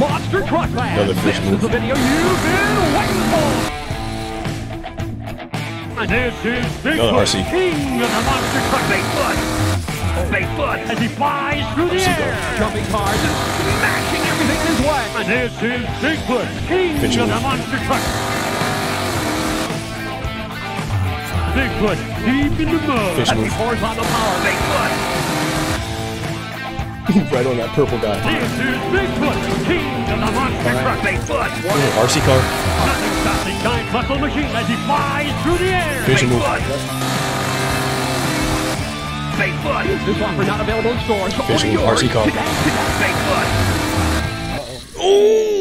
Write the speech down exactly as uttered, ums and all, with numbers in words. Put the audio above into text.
Monster Truck Class. Another fish This move. is the video you've been waiting for. And this is Another R Bigfoot, C. king of the monster truck. Bigfoot. Bigfoot as he flies through the R C air, go. jumping cars and smashing everything in his way. And this is Bigfoot, king Fish of the move. monster truck. Bigfoot deep in the mud Fish as he move. pours on the power. Bigfoot. Right on that purple guy. This is Bigfoot, king of the monster truck. Bigfoot. Ooh, R C car. Nothing stops the giant muscle machine as he flies through the air. Fish move. Bigfoot. This offer not available in stores. Fish move. R C car. Bigfoot. Oh!